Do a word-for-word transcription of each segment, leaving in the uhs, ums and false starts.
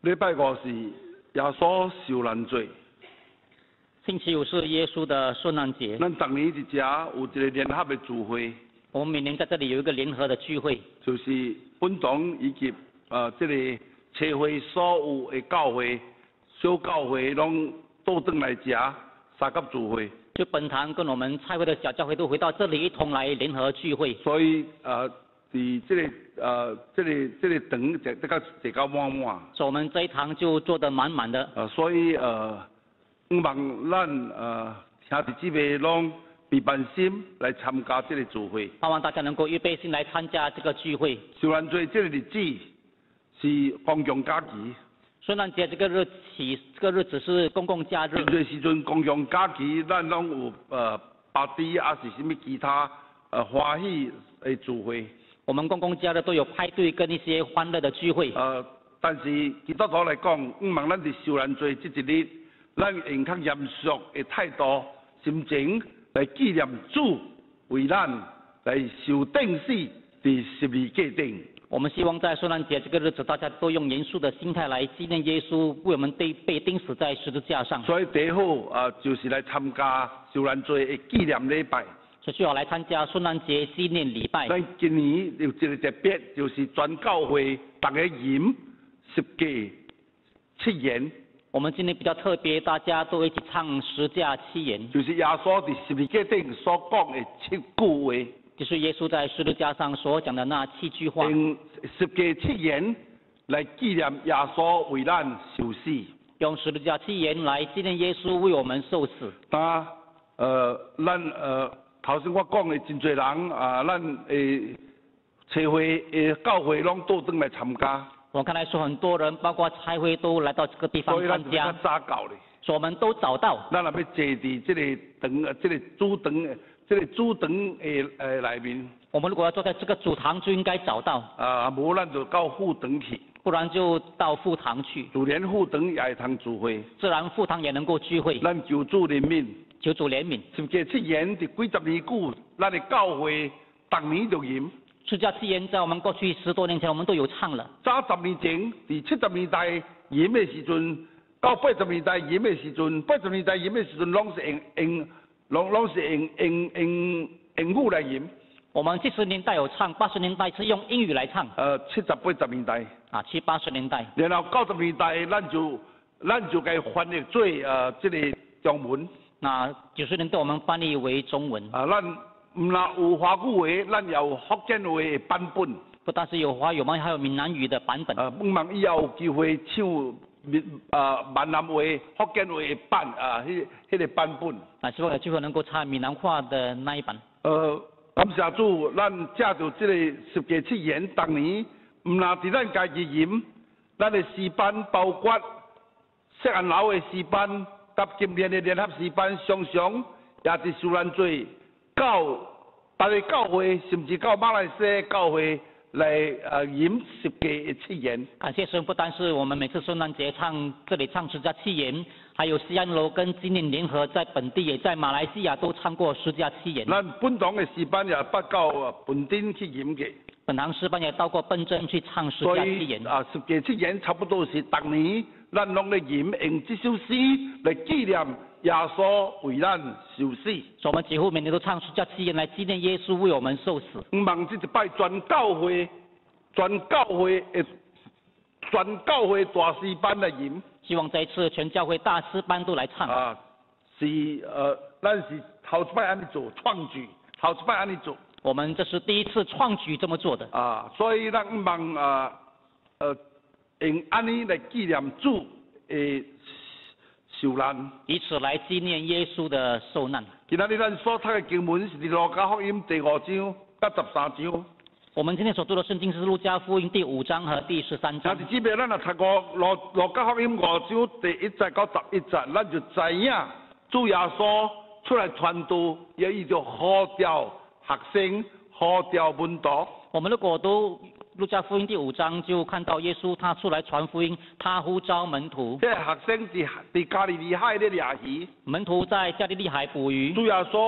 礼拜五是耶稣受难节， 星期五是耶稣的受难节。 咱逐年一只有一个联合的聚会， 我们每年在这里有一个联合的聚会， 就是本堂以及呃这个社会所有的教会、小教会拢倒转来食三甲聚会。 就本堂跟我们菜会的小教会都回到这里一同来联合聚会。 所以呃，伫这个呃这个这个堂这这个坐到满满。 所以我们这一堂就坐得满满的。 呃，所以呃，希望咱呃兄弟姊妹拢备办心来参加这个聚会。 盼望大家能够预备心来参加这个聚会。 受难节这个日子是公共假期。 受难节这个日起，这个日子是公共假日。 这个时阵公共假期，咱拢有呃巴士，也是什么其他呃欢喜的聚会。 我们公共假日都有派对跟一些欢乐的聚会。 呃，但是基督徒来讲，希望咱伫受难节这一日，咱用较严肃的态度、心情来纪念主为咱来受钉死伫十字架顶。 我们希望在受难节这个日子，大家都用严肃的心态来纪念耶稣为我们被被钉死在十字架上。 所以第一好啊，就是来参加受难节的纪念礼拜。 所以最好来参加受难节纪念礼拜。 咱今年有一个特别，就是全教会大家吟十架七言。 我们今年比较特别，大家都一起唱十架七言。 就是耶稣伫十字架顶所讲的七句话。 就是耶稣在十字架上所讲的那七句话。 用十架七言来纪念耶稣为咱受死。 用十字架七言来纪念耶稣为我们受死。 当呃，咱呃头先我讲的真侪人啊，咱诶社会诶教会拢倒转来参加。 我看来说很多人，包括差会都来到这个地方参加。 所以咱早到咧。 所以我们都找到。 咱若要坐伫这个堂，这个主堂。这个主堂诶诶内面， 我们如果要坐在这个主堂，就应该找到。 啊，无咱就到副堂去。 不然就到副堂去。 自然副堂也会通聚会。 自然副堂也能够聚会。 咱求主怜悯。 求主怜悯。 十架七言伫几十年久，咱的教会逐年就吟。 十架七言在我们过去十多年前，我们都有唱了。 早十年前，伫七十年代吟的时阵，到八十年代吟的时阵，八十年代吟的时阵，拢是用用。拢拢是用用用英语来吟。 我们七十年代有唱，八十年代是用英语来唱。 呃，七十八十年代。 啊，七八十年代。 然后九十年代，咱就咱就该翻译做呃这个中文。 那九十年代我们翻译为中文。 啊，咱唔那有华语话，咱也有福建话的版本。 不但是有华语，我们还有闽南语的版本。 呃，希望以后有机会唱。闽啊闽南话、福建话的版啊，迄迄个版本。 啊，希望有机会能够唱闽南话的那一版。 呃，感谢主，咱借着这个十架七言，当年唔那伫咱家己吟，咱的诗班包括石安楼的诗班，甲今年的联合诗班，常常也是受难节到大个教会，甚至到马来西亚教会。来呃吟十架七言。 感谢神，不单是我们每次圣诞节唱这里唱十架七言，还有西安楼跟纪念联合在本地也在马来西亚都唱过十架七言。 咱本堂的诗班也捌到本镇去吟过。 本堂诗班也到过本镇去唱十架七言。 所以啊，十架七言差不多是逐年咱拢咧吟用这首诗来纪念耶稣为咱受死。 所以我们几乎每年都唱十架七言来纪念耶稣为我们受死。 希望这一摆全教会、全教会的、全教会大诗班来吟。 希望这一次全教会大诗班都来唱。 啊，是呃，咱是头一摆安尼做创举，头一摆安尼做。 我们这是第一次创举这么做的。 啊，所以咱希望啊呃用安尼来纪念主的受难， 以此来纪念耶稣的受难。 今仔日咱所读的经文是《路加福音》第五章甲十三章。 我们今天所读的圣经是《路加福音》第五章和第十三章。 但是这边咱若读过《路路加福音》五章第一节到十一节，咱就知影主耶稣出来传道，也伊就呼召学生、呼召门徒。 我们如果读路加福音第五章，就看到耶稣他出来传福音，他呼召门徒。 这学生伫伫加利利海咧掠鱼。 门徒在加利利海捕鱼。 主耶稣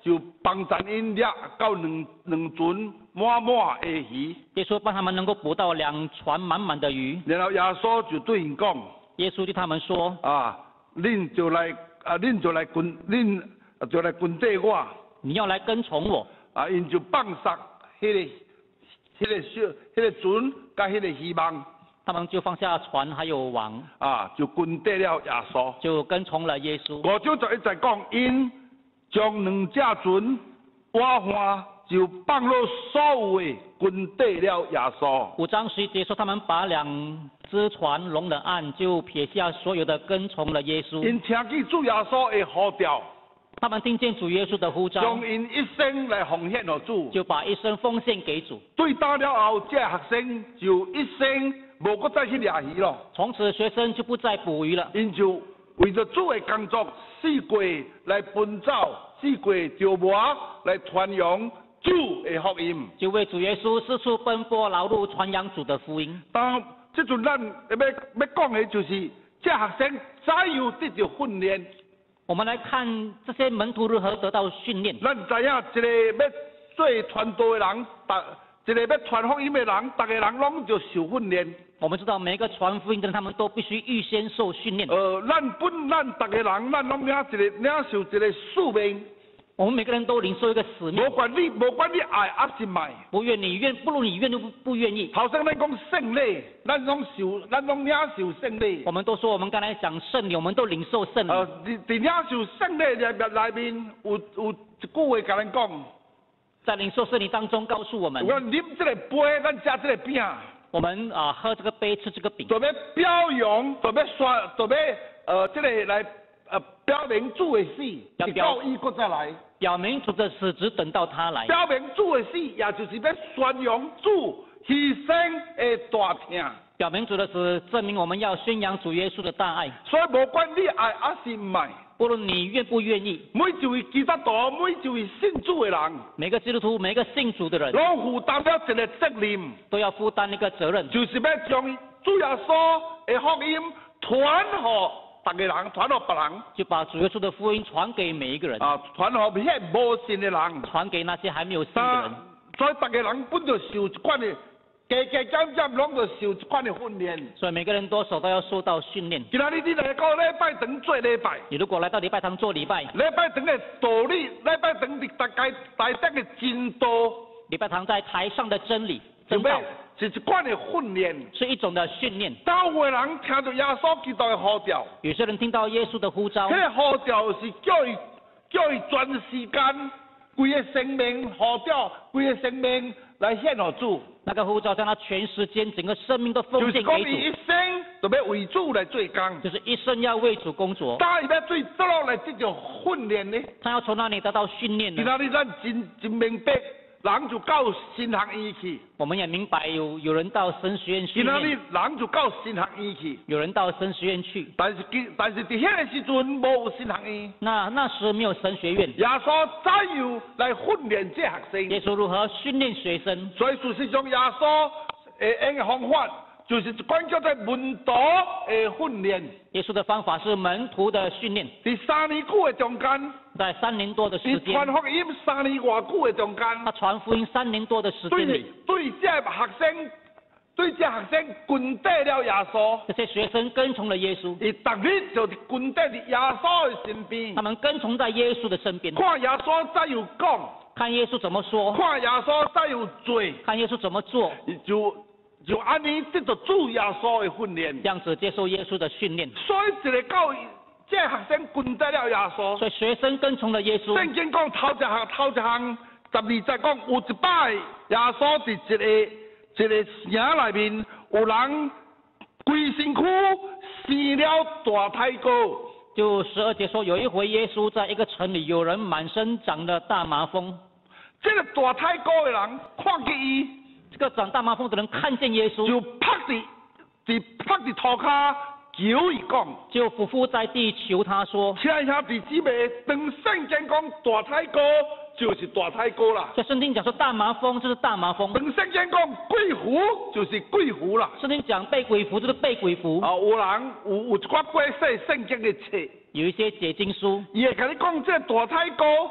就帮咱因掠到两两船满满的鱼。 耶稣帮他们能够捕到两船满满的鱼。 然后耶稣就对因讲： 耶稣对他们说： 啊，恁就来啊，恁就来跟恁就来跟缀我。 你要来跟从我。 啊，因就放下迄、那个、迄、那个小、迄、那个船，甲迄个希望。 他们就放下船还有网， 啊，就跟缀了耶稣， 就跟从了耶稣。 五章就一直讲，因将两只船挖换，就放落所有的跟缀了耶稣。 五章十一节说，他们把两只船拢了岸，就撇下所有的，跟从了耶稣。 因听见主耶稣的呼召， 他们听见主耶稣的呼召， 将因一生来奉献给主， 就把一生奉献给主。 对打了后，这学生就一生无搁再去掠鱼咯。 从此学生就不再捕鱼了， 因就为着主的工作，四季来奔走，四季招磨来传扬主的福音， 就为主耶稣四处奔波劳碌，传扬主的福音。 当这阵咱要要讲的就是，这学生怎样得到训练？ 我们来看这些门徒如何得到训练。 咱知影一个要做传道的人，逐一个要传福音的人，逐个人拢就受训练。 我们知道每一个传福音的人，他们都必须预先受训练。 呃，咱本咱逐个人，咱拢领一个领受一个使命。 我们每个人都领受一个使命。 无管你无管你爱还是卖， 不愿你愿，不如你愿不不愿意。 头先咱讲圣礼，咱拢受，咱拢领受圣礼。 我们都说，我们刚才讲圣礼，我们都领受圣礼。 呃，伫伫领受圣礼里面内面有有一句话甲咱讲， 在领受圣礼当中告诉我们， 我啉这个杯，咱食这个饼。 我们啊喝这个杯，吃这个饼， 就要表扬，就要宣，就要呃这个来呃表明主的死，直到伊搁再来。 表明主的死，只等到他来。 表明主的死，也就是要宣扬主牺牲的大疼。 表明主的死，证明我们要宣扬主耶稣的大爱。 所以无管你爱还是唔爱， 不论你愿不愿意， 每一位基督徒，每一位信主的人， 每个基督徒，每个信主的人， 拢负担了一个责任， 都要负担一个责任， 就是要将主耶稣的福音传给大家人，传给别人， 就把主耶稣的福音传给每一个人， 啊，传给迄无信的人， 传给那些还没有信的人。 所以大家人本就受一款的，加加减减拢就受一款的训练。 所以每个人多少都要受到训练。 今仔日你来到礼拜堂做礼拜， 你如果来到礼拜堂做礼拜， 礼拜堂的道理，礼拜堂伫大家台顶的真道， 礼拜堂在台上的真理， 就真道。 是一款的训练， 是一种的训练。 有个人听到耶稣基督的呼召， 有些人听到耶稣的呼召， 迄个呼召是叫伊叫伊全时间、规个生命呼召、规个生命来献给主。 那个呼召将他全时间、整个生命都奉就是献给讲伊一主， 生就要为主来做工， 就是一生要为主工作。 当伊要做倒落来这种训练呢？ 他要从哪里得到训练呢？ 今仔日咱真真明白。人就到神学院去， 我们也明白有有人到神学院训今仔日练， 人就到神学院去， 有人到神学院去， 但是但是伫迄个时阵无有神学院。 那那时没有神学院， 耶稣怎样来训练这学生？ 耶稣如何训练学生？ 所以事实上，耶稣诶用的方法就是一款叫做门徒的训练。 耶稣的方法是门徒的训练， 伫三年久的中间， 在三年多的时伫间， 传福音三年外久的中间， 他传福音三年多的时对间里， 对这学生，对这学生跟缀了耶稣。 这些学生跟从了耶稣， 伊逐日就伫跟缀伫耶稣的身边， 他们跟从在耶稣的身边， 看耶稣怎样讲， 看耶稣怎么说， 看耶稣怎样做， 看耶稣怎么做， 就就安尼得到主耶稣的训练。 这样子接受耶稣的训练。 所以一个到这学生跟缀了耶稣。 所以学生跟从了耶稣。 圣经讲头一项头一项十二节讲，有一摆耶稣伫一个一个城内面，有人规身躯生了大太高。 就十二节说，有一回耶稣在一个城里，有人满身长了大麻风。 这个大太高的人看见伊， 这个长大麻风的人看见耶稣， 就趴伫伫趴伫涂骹求伊讲， 就伏伏在地求他说：“ 亲兄弟姊妹，当圣经讲大太高就是大太高啦。 在圣经讲说大麻风就是大麻风， 当圣经讲鬼符就是鬼符啦。 圣经讲被鬼附就是被鬼附。 啊，有人有有一寡解释圣经的册， 有一些解经书， 伊会甲你讲这大太高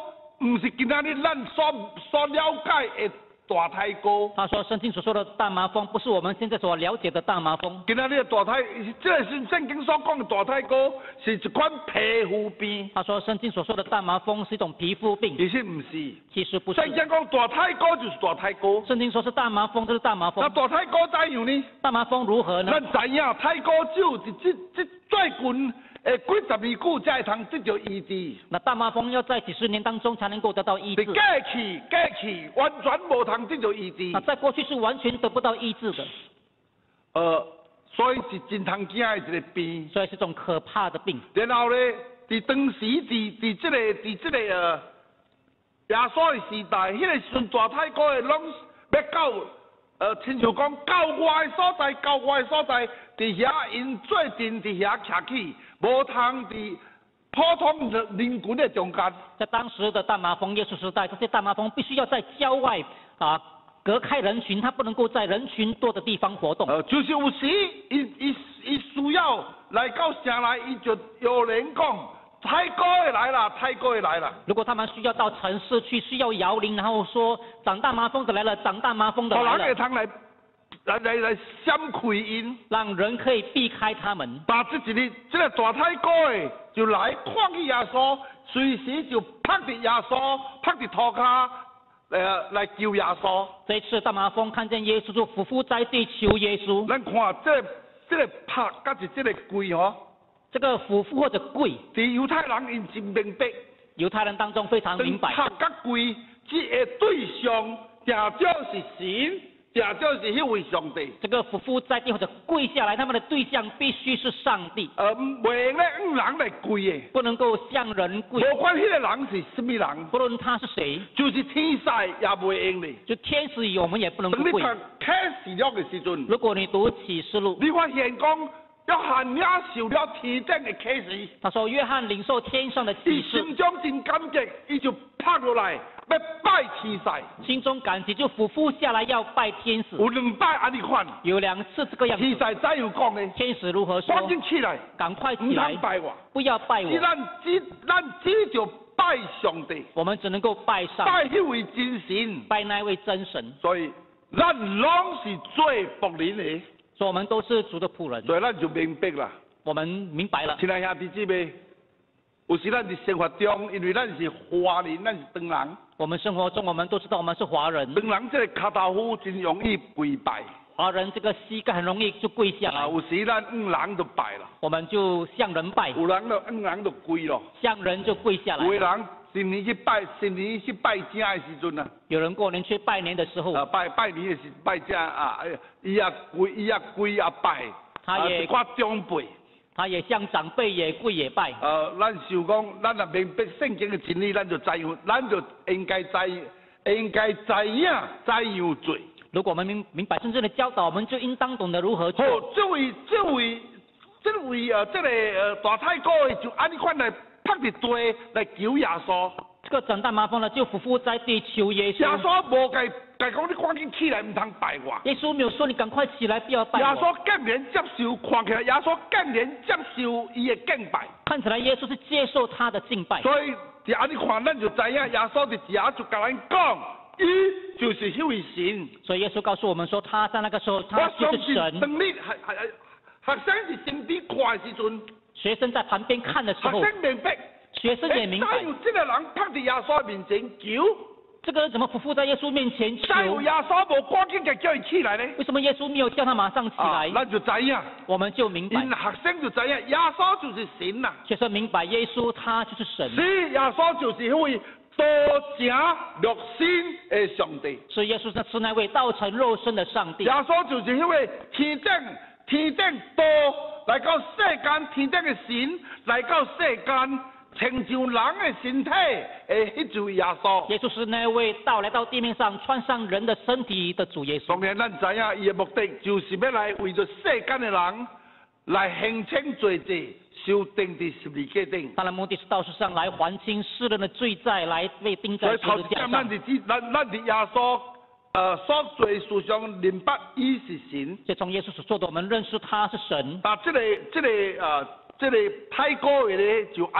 唔是今仔日咱所所了解的大太高。 他说圣经所说的大麻风不是我们现在所了解的大麻风。 今仔日的大太，这个是圣经所讲的大太高，是一款皮肤病。 他说圣经所说的大麻风是一种皮肤病。 其实唔是， 其实不是。 圣经讲大太高就是大太高。 圣经说是大麻风就是大麻风。 那大太高怎样呢？ 大麻风如何呢？ 咱知影太高酒是这这最近诶几十年久才会通得到医治。 那大麻风要在几十年当中才能够得到医治。 过去过去完全无通得到医治。 那在过去是完全得不到医治的。 呃，所以是真通惊的一个病。 所以是种可怕的病。 然后呢，伫当时伫伫这个伫这个呃耶稣的时代，迄、那个时阵大太高的拢要到呃，亲像讲到外的所在，到外的所在，伫遐因做阵伫遐徛起，无通伫普通人群的中间。 在当时的大麻风耶稣时代，这些大麻风必须要在郊外啊隔开人群，他不能够在人群多的地方活动。 呃，就是有时伊伊伊需要来到城内，伊就有人讲。太高的来了，太高的来了。 如果他们需要到城市去，需要摇铃，然后说长大麻风的来了，长大麻风的来了。 人会通来来来来闪开因， 让人可以避开他们。 把这一日这个大太高的就来看去耶稣，随时就拍伫耶稣，拍伫涂骹，呃来救耶稣。 这一次大麻风看见耶稣就俯伏在地求耶稣。 咱看这这个拍，甲是这个跪吼。 这个俯伏或者跪， 伫犹太人因真明白， 犹太人当中非常明白。 拍甲跪，这个对象定就是神，定就是迄位上帝。 这个俯伏在地或者跪下来，他们的对象必须是上帝。 呃，袂用咧向人来跪的， 不能够向人跪。 无管迄个人是什么人， 不论他是谁， 就是天使也袂用的。 就天使我们也不能够跪。 等你读启示录的时阵， 如果你读启示录， 你发现讲。约翰也受了天顶的启示。 他说：“约翰领受天上的启示， 伊心中真感激，伊就拍落来要拜天使。 心中感激，就俯伏下来要拜天使。 有两摆安尼款， 有两次这个样子。 天使怎样讲呢？ 天使如何说？ 赶紧起来， 赶快起来， 唔通拜我， 不要拜我。 只咱只咱只就拜上帝， 我们只能够拜上， 拜迄位真神， 拜那位真神。 所以咱拢是做仆人的。” 所以我们都是主的仆人， 所以咱就明白啦。 我们明白了。 亲爱兄弟姊妹，有时咱伫生活中，因为咱是华人，咱是唐人。 我们生活中，我们都知道我们是华人。 唐人这个脚豆腐真容易跪拜。 华人这个膝盖很容易就跪下来。 啊，有时咱向人就拜了。 我们就向人拜。 有人就向人就跪咯。 向人就跪下来。 有的人新年去拜，新年去拜正的时阵啊。 有人过年去拜年的时候。 啊，拜拜年的是拜正啊，伊也跪，伊也跪也拜。 他也。 一寡长辈。 他也向长辈也跪也拜。 呃，咱想讲，咱若明白圣经的真理，咱就知样，咱就应该知，应该知影怎样做。 如果我们明明白真正的教导，我们就应当懂得如何做。 好，这位这位这位呃，这个呃大太高的就按呢款来拍伫地来求耶稣。 这个长大麻风呢，就俯伏在地求耶稣。 耶稣无该该讲你赶紧起来，唔通拜我。 耶稣没有说你赶快起来，不要拜我。 耶稣竟然接受，看起来耶稣竟然接受伊的敬拜。 看起来耶稣是接受他的敬拜。 所以就按呢看，咱就知影耶稣伫遮就甲咱讲。伊就是迄位神， 所以耶稣告诉我们说，他在那个时候，他就是神。 等你学学生是身边看的时阵， 学生在旁边看的时候， 学生明白， 学生也明白。 怎有这个人趴在耶稣面前求？ 这个人怎么匍匐在耶稣面前求？ 怎有耶稣无赶紧就叫伊起来呢？ 为什么耶稣没有叫他马上起来？ 咱、啊、就知影， 我们就明白。 因学生就知影，耶稣就是神呐、啊。 学生明白，耶稣他就是神。 是，耶稣就是迄位。道成肉身的上帝， 所以耶稣是那位道成肉身的上帝。 耶稣就是迄位天顶天顶道来到世间，天顶的神来到世间，成就人的身体的迄位耶稣。 耶稣是那位道来到地面上，穿上人的身体的主耶稣。 当然，咱知影伊的目的就是要来为着世间的人来行清罪罪。受钉在十字架顶， 他的目的是到世上来还清世人的罪债，来被钉在十字架上。 咱是指咱咱的耶稣，呃，所做事上明白伊是神。 就从耶稣所做的，我们认识他是神。 啊，这个这个呃，这个太高的咧，就安尼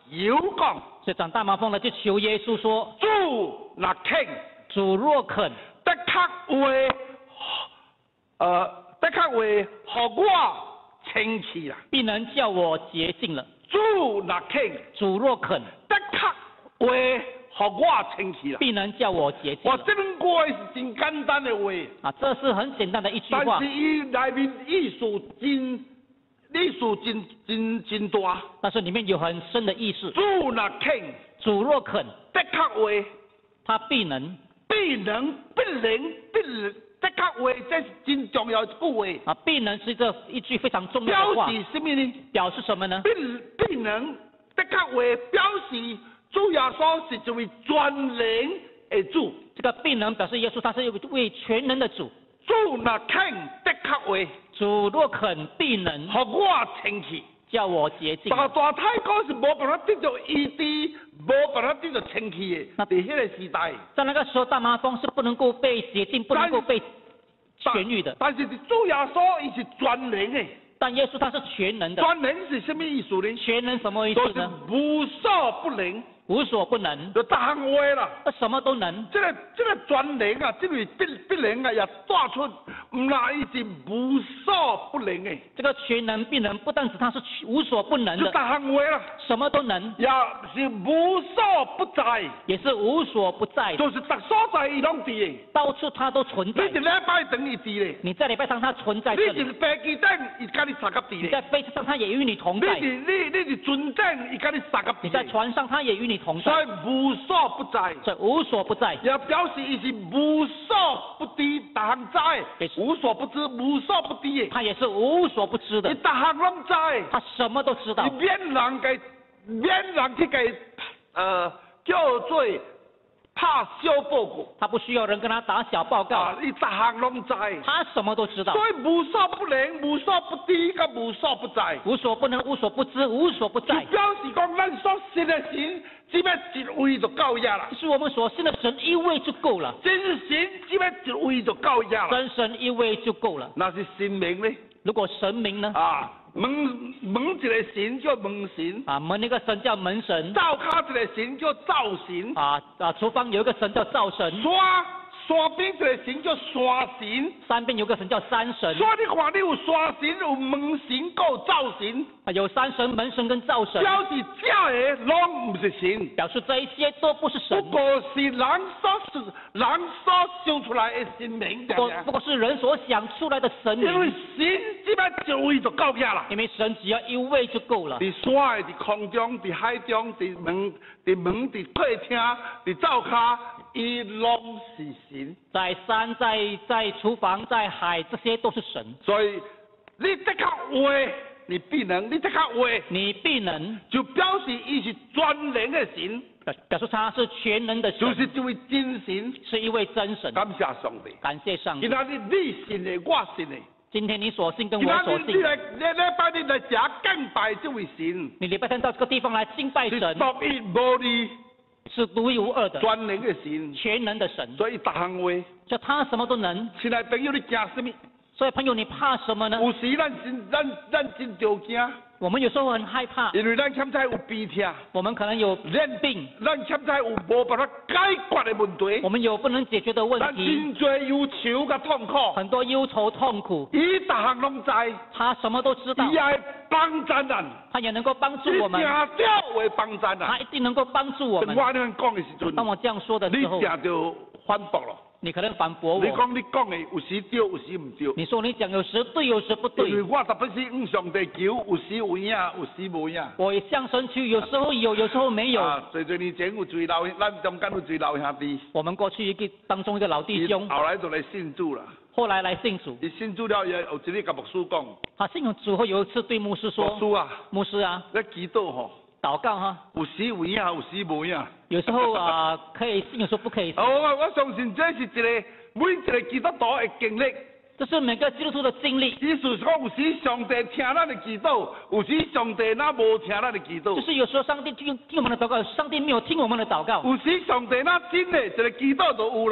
有讲， 所以长大麻风的就求耶稣说， 主若肯， 主若肯， 的确会，呃，的确会，互我清气啦。 必能叫我洁净了。 主若肯， 主若肯， 的确会，互我清气啦。 必能叫我洁净了。 我这两句话是真简单的话， 啊，这是很简单的一句话但是，伊内面意思真，意思真真真大。 但是里面有很深的意思。 主若肯， 主若肯， 的确会， 他必能必能必能必能，的确会，这是真重要的一句话。 啊，必能是这一句非常重要的话， 表示什么呢？ 表示什么呢？ 必必能的确会表示主耶稣是一位全能的主。 这个必能表示耶稣他是一位全能的主。 主若肯的确会， 主若肯，必能互我清气。 叫我洁净。 大大太哥是无办法得到医治，无办法得到清气的。 那在迄个时代， 在那个时候，大麻风是不能够被洁净，不能够被痊愈的。 但是主耶稣伊是全能的。 但耶稣他是全能的。 全能是什么意思呢？ 全能什么意就是思呢？ 无所不能， 无所不能， 就大行话啦。 他什么都能。 这个这个全能啊，这位必必能啊，也带出唔那伊是无所不能的。 这个全能必能，不但是他是无所不能就的， 大行话啦， 什么都能， 也是无所不在， 也是无所不在， 就是逐所在伊拢伫的。 到处他都存在你。一礼拜等伊伫咧， 你在礼拜上他存在你这里， 是飞机顶伊甲你插甲伫咧， 你在飞机上他也与你同你在， 是你你是船顶伊甲你插甲你在伫咧， 船上他也与你同在， 所以无所不在。 所以无所不在。 也表示伊是无所不知，逐项知，无所不知，无所不知的。 他也是无所不知伊的， 逐项拢知， 他什么都知道伊，免人给免人去给呃叫做拍小报告， 他不需要人跟他打小报告， 啊，伊逐项拢知。 他什么都知道， 所以无所不能、无所不知、甲无所不在， 无所不能、无所不知、无所不就在。 表示讲咱所信的神，只要一位就够呀啦。 就是我们所信的神一位就够了， 真神只要一位就够呀啦。 真神一位就够了。 那是神明呢？ 如果神明呢？ 啊，门门一个神叫门神， 啊，门那个神叫门神， 灶骹一个神叫灶神， 啊啊，厨房有一个神叫灶神， 山山边一个神叫山神。 山边有个神叫山神， 所以你看，你有山神、有门神、还有灶神， 啊有山神、门神跟灶神， 表示这个拢唔是神。 表示这一些都不是不神， 过是人所人所想出来的神明， 不过不过是人所想出来的神因为明， 神只要一位就够呀啦。 因为神只要一位就够了。 伫山的、伫空中、伫海中、伫门、伫门、伫客厅、伫灶骹，伊拢是神。 在山、在在厨房、在海，这些都是神。 所以你这个话，你必能；你这个话， 你必能就表示伊是全能的神， 表表示他是全能的神， 就是这位真神。 是一位真神。 感谢上帝。 感谢上帝今。仔日你信的，我信的。 今天你所信跟今仔我所信， 日你来，你礼拜日来食敬拜这位神， 你礼拜天到这个地方来敬拜是神， 独一无二、 是独一无二的全能的神。 全能的神， 所以逐项话， 就他什么都能。 亲爱朋友，你惊什么？ 所以朋友，你怕什么呢？ 有时咱真咱咱真着惊， 我们有时候很害怕， 因为咱欠债有鼻涕， 我们可能有咱病， 咱欠债有无办法解决的问题， 我们有不能解决的问咱题， 真多忧愁甲痛苦， 很多忧愁痛苦， 伊逐项拢知， 他什么都知道伊，也会帮助咱， 他也能够帮助伊我们， 定着会帮助咱。 他一定能够帮助我们。 我这样讲的时阵， 当我这样说的你时候， 定着反驳了。 你可能反驳我， 你讲你讲的有时对，有时唔对。 你说你讲有时对，有时不对。 因为我特别是向上帝求，有时有影，有时无影。 我也向神去，有时候有，有时候没有。 啊，最最年前有最老，咱中间有最老兄弟， 我们过去一个当中一个老弟兄， 后来就来信主啦。 后来来信主， 伊信主了，也有一日甲牧师讲， 他信主后有一次对牧师说牧师啊，：“ 牧师啊， 咧祈祷吼， 祷告哈， 有时有影，有时无影。 有时候啊、可以信，有时候不可以信。 哦，我我相信这是一个每一个基督徒的经历。 这是每个基督徒的经历， 意思是讲，有时上帝听咱的祈祷，有时上帝那无听咱的祈祷。 就是有时候上帝听听我们的祷告，上帝没有听我们的祷告。 有时上帝那真的一个祈祷就有啦。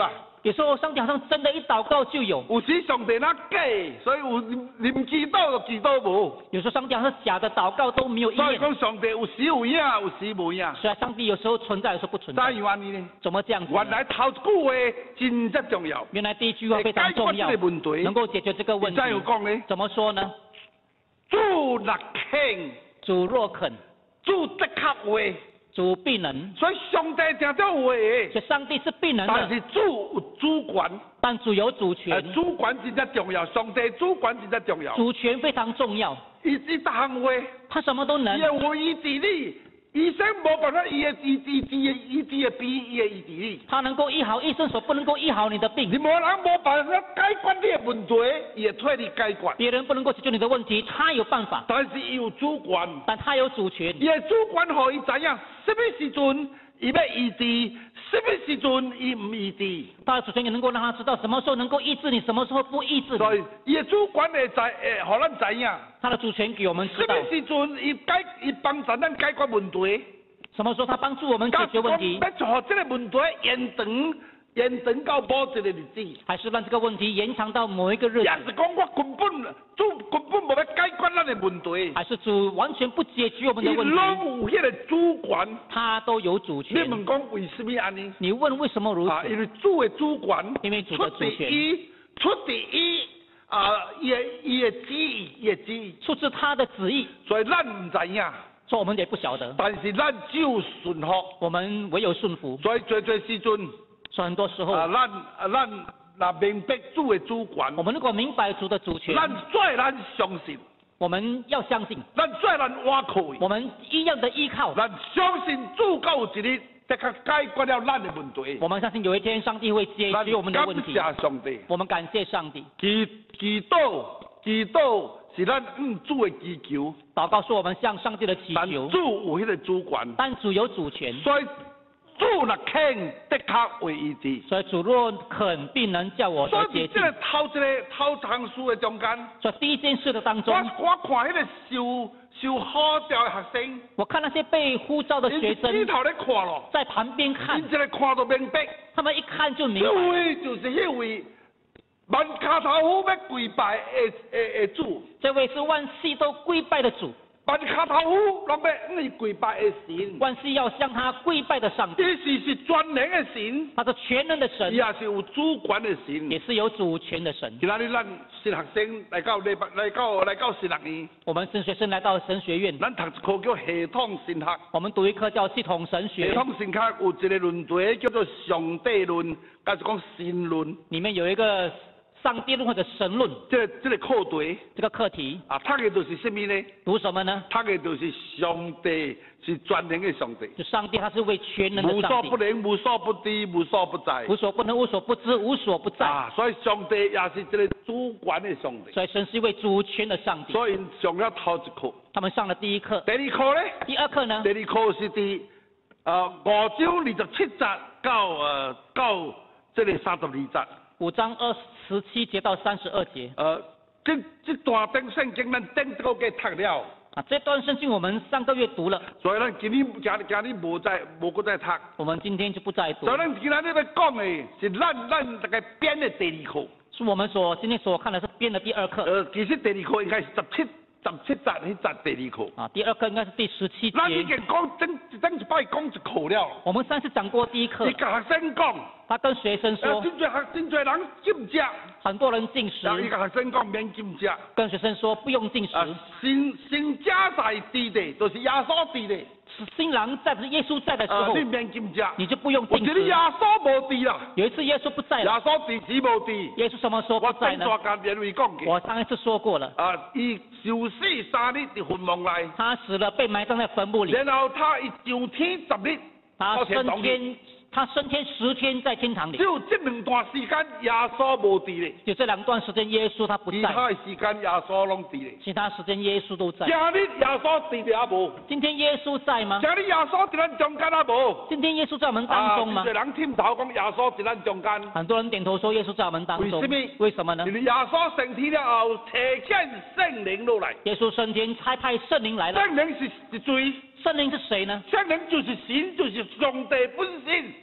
有时候上帝好像真的一祷告就有， 有时上帝那假，所以有临祈祷就祈祷无。 有时候上帝好像假的祷告都没有应所以验。 讲上帝有时有影，有时无影。 虽然上帝有时候存在，有时候不存在怎。样安尼呢？ 怎么这样子呢？ 原来头一句话真正重要， 原来第一句话非常重要解决这个问题， 能够解决这个问题怎。样讲呢？ 怎么说呢？ 主若肯， 主若肯， 主的确会。 主必能。 所以上帝听到会所以上帝是必能但的， 是主有主权， 但主有主呃， 权， 主权真正重要，上帝主权真正重要。 主权非常重要。 伊伊逐项话， 他什么都能伊。的话医治你，医生无办法医的医治医治的医治的病，伊的医治你。 他能够医好医生所不能够医好你的病你，无人无办法解决你的问题，伊会替你解决。 别人不能够解决你的问题，他有办法， 但是伊有主权， 但他有主权。 伊的主权互伊知影，什么时阵伊要医治，什么时阵伊唔医治。 他的主权也能够让他知道什么时候能够医治你，什么时候不医治所你。 以伊的主权会知，会互咱知影， 他的主权给我们知道什么，时阵伊解伊帮助咱解决问题。 什么时候他帮助我们解决问题， 要做这个问题延长，延长到某一个日子。 还是让这个问题延长到某一个日也子， 是讲我根本主根本无要解决咱的问题， 还是主完全不解决我们伊的问题， 拢有迄个主权。 他都有主你权。 问讲为什么安尼？ 你问为什么如啊，因此？ 为主的主权因为主出自的主权伊，出自伊啊，伊的伊的旨意，伊的旨意， 出自他的旨意， 所以咱唔知影， 所以我们也不晓得， 但是咱只有顺服。 我们唯有顺服。 所以最最时阵所以很多时候， 啊，咱啊咱若明白主的主权， 我们如果明白主的主权， 咱再咱相信， 我们要相信， 咱再咱倚靠伊。 我们一样的依靠， 咱相信主到有一日，的确解决了咱的问题。 我们相信有一天上帝会解决我们的问题。 感谢上帝， 我们感谢上帝。 祈祈祷，祈祷是咱向主的祈求， 祷告是我们向上帝的祈但求， 主有迄个主权， 但主有主权， 所以主若肯，的确会医治。 所以主若肯，必能叫我所得洁净以这。个头一个头堂书的中间， 所以第一件事的当我中， 我看迄个受受呼召的学生， 我看那些被呼召的学因生低头咧看咯， 在旁边看因，一个看到明白， 他们一看就明这白， 位就是迄位万卡头虎要跪拜的的的主。 这位是万系都跪拜的主， 万卡头虎拢要向伊跪拜的神， 万系要向他跪拜的上帝。 伊是是全能的神， 他是全能的神伊，也是有主权的神。 也是有主权的神。 今仔日咱新学生来到礼拜来到来到新学院， 我们神学生来到神学院， 咱读一科叫系统神学。 我们读一科叫系统神系学， 统神学有一个论题叫做上帝论，还是讲神论。 里面有一个上帝论或者神论这个这个课题这个课题， 啊，读的就是什么呢？ 读什么呢？ 读的就是上帝是全能的上帝， 就上帝他是为全能的无所上帝不，能、无所不知、无所不在。 无所不能、无所不知、无所不在。 啊，所以上帝也是这个主权的上帝。 所以神是一位主权的上帝。 所以上了头一课， 他们上了第一课， 第二课呢？ 第二课呢第？二课是伫呃五章二十七节到呃到这个三十二节。 五章二十七节到三十二节呃，这这段顶圣经咱顶这个给读了， 啊，这段圣经我们上个月读了， 所以咱今日今日今日无再无搁再读。 我们今天就不再读所以，咱今日要讲的是咱咱大概编的第二课。 是我们所今天所看的是编的第二课呃，其实第二课应该是十七十七节迄节第二课。 啊，第二课应该是第十七咱已节。 经讲整整一摆讲一课了。 我们上次讲过第一课你，甲学生讲， 他跟学生呃， 说， 真侪学真侪人禁食， 很多人进食然，后伊甲学生讲免禁食。 跟学生说不用进食， 啊，新新家在地的，就是耶稣地的。 是新郎在不是耶稣在的时啊， 候你，免禁食。 你就不用进有一日耶食。 稣无地啦， 有一次耶稣不在耶了， 稣地时无地。 耶稣什么时候我不在呢？ 顶大家连位讲过。 我上一次说过了， 啊，伊受死三日伫坟墓内， 他死了被埋葬在坟墓里， 然后他一上天十日他到天堂里。 升天，他升天十天在天堂里只。有这两段时间耶稣无地咧， 就这两段时间耶稣他不在， 其他的时间耶稣拢地咧。 其他时间耶稣都在今。日耶稣地咧也无， 今天耶稣在吗？ 今日耶稣伫咱中间也无。 今天耶稣在我们当中吗啊，真侪人听头讲耶稣伫咱中间。 很多人点头说耶稣在我们当中为什么， 为什么呢因？为耶稣升天了后，提遣圣灵落来。 耶稣升天，差派圣灵来了。 圣灵是是谁？ 圣灵是谁呢？ 圣灵就是神，就是上帝本身。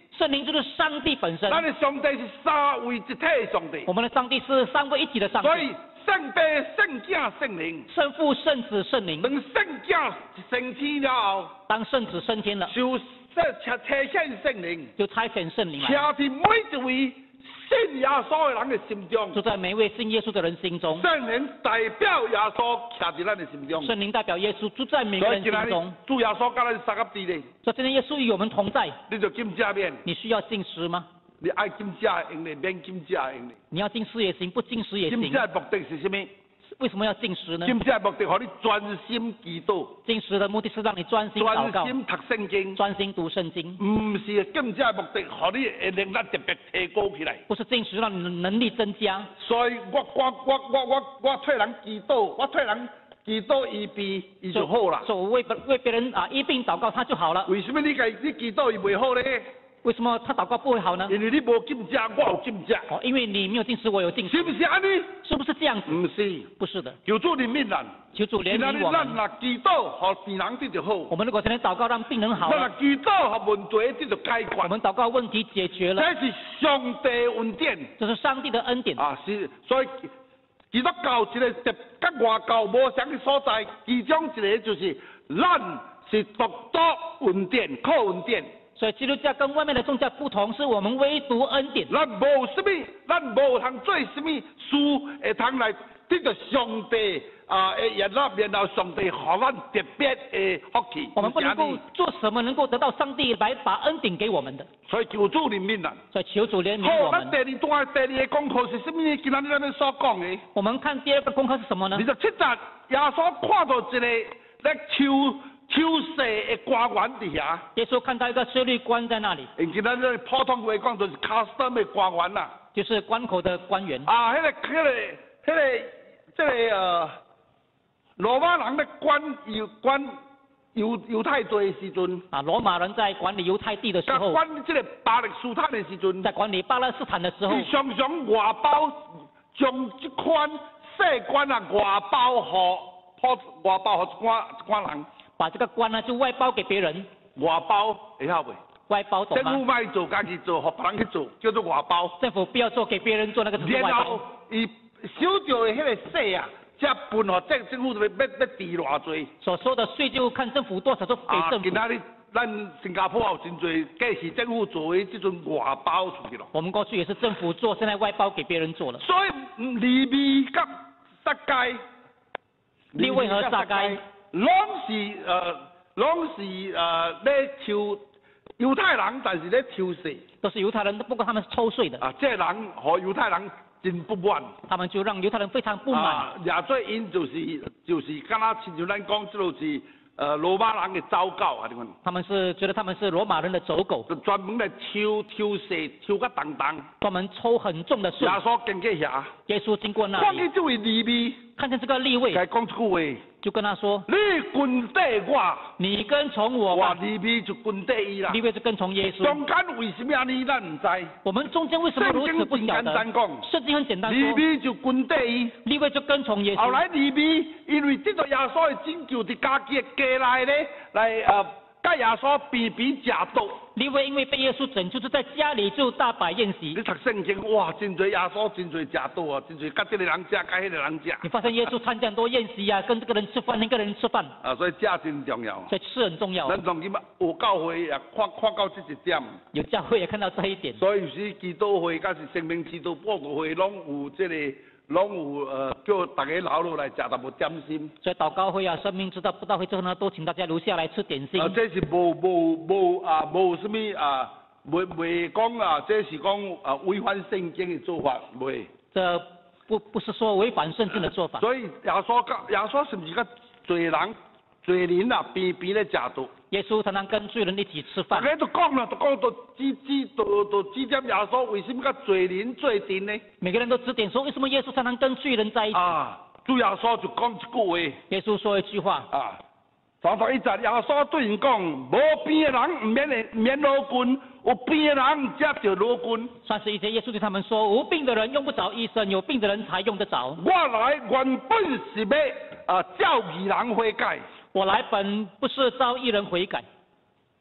圣灵就是上帝本身。 咱的上帝是三位一体的上帝。 我们的上帝是三位一体的上帝。 所以圣父、圣子、圣灵， 圣父、圣子、圣灵。 等圣子升天了后， 当圣子升天了， 就这差差遣圣灵， 就差遣圣灵来， 插在每一位信耶稣的人的心中， 就在每一位信耶稣的人心中。 圣灵代表耶稣插在咱的心中， 圣灵代表耶稣住在每个人心中。 主耶稣跟咱三合地咧， 所以今天耶稣与我们同在， 你就禁食免？ 你需要禁食吗？ 你爱禁食用的，免禁食用的。 你要禁食也行，不禁食也行。 禁食的目的是什么？ 为什么要禁食呢？ 禁食的目的，让你专心祈祷。 禁食的目的是让你专心祷告， 专心读圣经， 专心读圣经。 唔是禁食的目的，让你的能力特别提高起来。 不是禁食让你的能力增加。 所以我我我我我我替人祈祷，我替人祈祷医病，伊就好啦。 所以我为为别人啊医病祷告，他就好了。 为什么你个你祈祷伊袂好呢？ 为什么他祷告不会好呢？ 因为你无禁食，我有禁食。 哦，因为你没有禁食，我有禁食。 是不是安尼？ 是不是这样子？ 不是， 不是的。 求主怜悯咱， 求主怜悯我们。 咱若祈祷，互病人得着好。 我们如果才能祷告让病人好， 咱若祈祷，互问题得着解决。 我们祷告问题解决了。 这是上帝恩典。 这是上帝的恩典。 啊，是，所以基督教一个特甲外教无相的所在，其中一个就是咱是独独恩典，靠恩典。 所以基督教跟外面的宗教不同，是我们唯独恩典。 咱无什么，咱无通做什么事，会通来得到上帝啊的悦纳，然后上帝给咱特别的福气。 我们不能够做什么能够得到上帝来把恩典给我们的。 所以求主怜悯咱。 所以求主怜悯我们。 好，咱第二段第二个功课是什么呢？今仔日咱们所讲的。 我们看第二个功课是什么呢？ 二十七节，耶稣看到一个在抽。抽税的官员伫遐， 耶稣看到一个税率官在那里。 用今咱这普通话讲，就是 custom 的官员啦， 就是关口的官员。 啊，迄、那个、迄、那个、迄、那个、这个呃，罗马人咧管犹管犹犹太地的时阵， 啊，罗马人在管理犹太地的时候， 管这个巴勒斯坦的时阵， 在管理巴勒斯坦的时候， 伊常常外包将这款细官啊外包互普外包互一寡一寡人。 把这个官呢就外包给别人， 外包会晓袂？ 外包懂吗？ 政府卖做，家己做，互别人去做，叫做外包。 政府不要做，给别人做，那个就是外包。 然后伊收到的迄个税啊，才分互政政府要要要治偌济。 所收的税就看政府多少，就给政府。 啊，今仔日咱新加坡有真侪，假是政府做的这种外包出去咯。 我们过去也是政府做，现在外包给别人做了。 所以利未甲撒该， 利未和撒该。 拢是呃，拢是呃，咧抽犹太人，但是咧抽税。 都是犹太人，不过他们是抽税的。 啊，这人和犹太人真不满。 他们就让犹太人非常不满。 啊，也做因就是就是敢若亲像咱讲，这就是呃罗马人的走狗啊，你看。 他们是觉得他们是罗马人的走狗。 就专门来抽抽税，抽个重重。 专门抽很重的税。 耶稣经过遐。 耶稣经过那里。 看见这位利未。 看见这个利未。 该讲一句话。 就跟他说：“ 你跟对我， 你跟从我吧。” 利未就跟对伊啦。 利未就跟从耶稣。 中间为什么安尼？咱唔知。 我们中间为什么如此不晓得？圣经很简单说。 利未就跟对伊。 利未就跟从耶稣。 后来利未因为得到耶稣的拯救，伫家己的家内咧来呃，甲耶稣边边食毒。 利未因为被耶稣拯救，就在家里就大摆宴席。 你读圣经，哇，真侪耶稣，真侪食毒啊，真侪甲这个人食，甲迄个人食。 你发现耶稣参加很多宴席啊，跟这个人吃饭，那个人吃饭。 啊，所以食真重要。 所以吃很重要。 咱从今有教会也看看到这一点。 有教会也看到这一点。 所以有时祈祷会，甲是生命祈祷报告会，拢有这个。拢有呃叫大家留落来食淡薄点心。 所以祷告会啊、生命知道布道会之后呢，都请大家留下来吃点心。 啊，这是无无无啊无什么啊，未未讲啊，这是讲啊违反圣经的做法，未。 这不不是说违反圣经的做法。 所以耶稣甲耶稣是不是甲罪人罪人啊边边咧食毒？ 耶稣常常跟罪人一起吃饭。 大家都讲了，都讲都指指都都指点耶稣为什么甲罪人做阵呢？ 每个人都指点说，为什么耶稣常常跟罪人在一起？ 啊，主耶稣就讲一句话。 耶稣说一句话。 啊，三十一节，耶稣对人讲：无病的人唔免的唔免劳军，有病的人才着劳军。 三十一节，耶稣对他们说：无病的人用不着医生，有病的人才用得着。 我来原本是要啊叫义人悔改。 我来本不是招义人悔改。